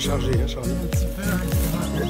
chargé, hein, Charlie? Un petit peu, hein,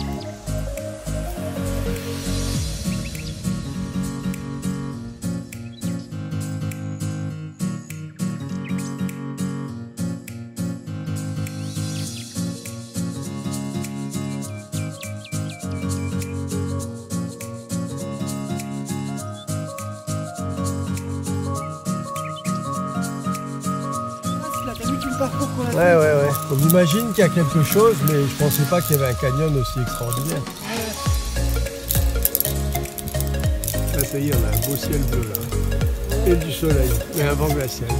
Ouais. On imagine qu'il y a quelque chose, mais je pensais pas qu'il y avait un canyon aussi extraordinaire. Là, ça y est, on a un beau ciel bleu là. Et du soleil, et un vent glacial.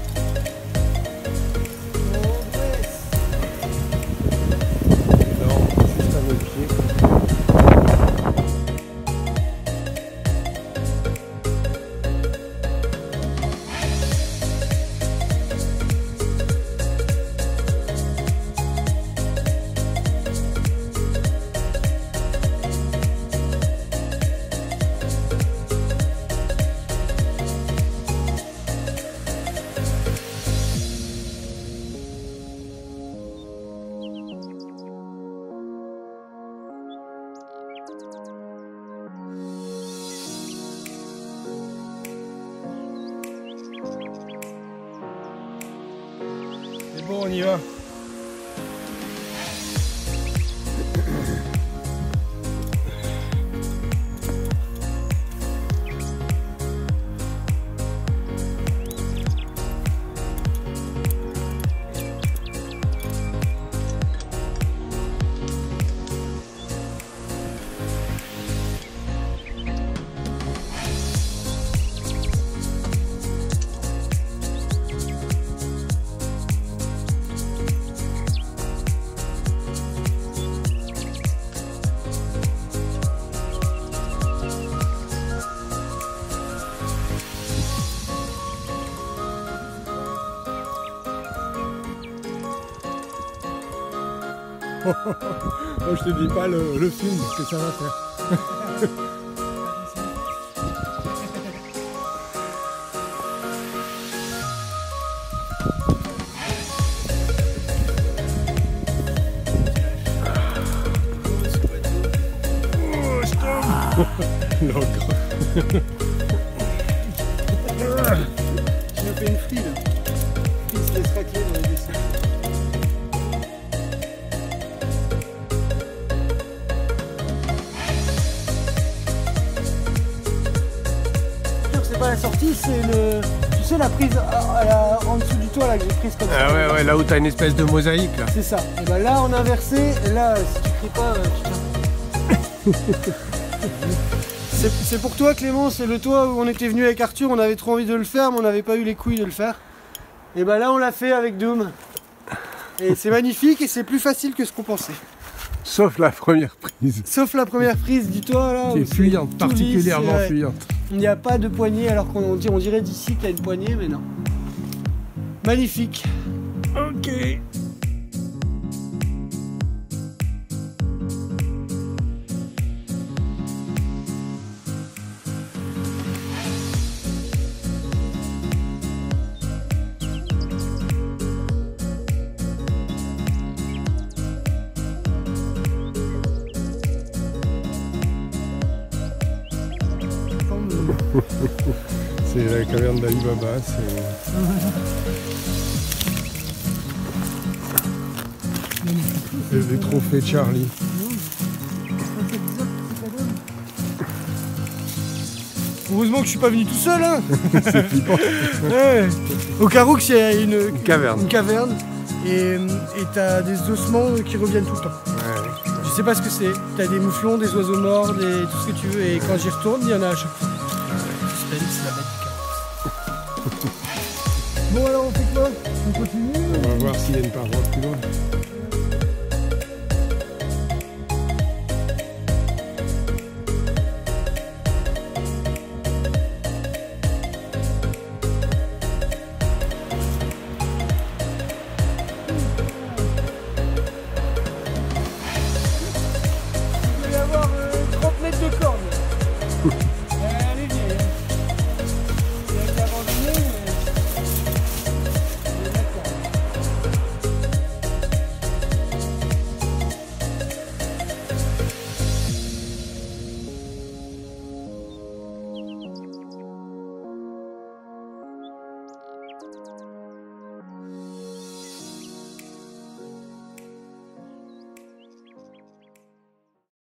Non, juste à nos pieds. Bon, on y va. Oh, je te dis pas le film que ça va faire. L'ogre. Je me fais une frite. Il se laisse racler dans les dessins. C'est pas la sortie, c'est le... Tu sais la prise en dessous du toit là que j'ai prise comme ça. Ah ouais, là où t'as une espèce de mosaïque là. C'est ça. Et ben là on a inversé, et là si tu cries pas, tu tiens. C'est pour toi Clément, c'est le toit où on était venu avec Arthur, on avait trop envie de le faire mais on n'avait pas eu les couilles de le faire. Et ben là on l'a fait avec Doom. Et c'est magnifique et c'est plus facile que ce qu'on pensait. Sauf la première prise. Sauf la première prise du toit là. Qui est fuyante, particulièrement fuyante. Il n'y a pas de poignée alors qu'on dirait d'ici qu'il y a une poignée mais non. Magnifique. Ok. C'est la caverne d'Ali Baba, c'est les trophées de Charlie. Heureusement que je suis pas venu tout seul hein. Ouais. Au Caroux il y a une caverne et t'as des ossements qui reviennent tout le temps. Ouais. Je sais pas ce que c'est. T'as des mouflons, des oiseaux morts, tout ce que tu veux et quand j'y retourne il y en a à chaque fois. C'est la bête du Caroux. Bon alors on fait quoi? On continue? On va voir s'il y a une paroi plus loin.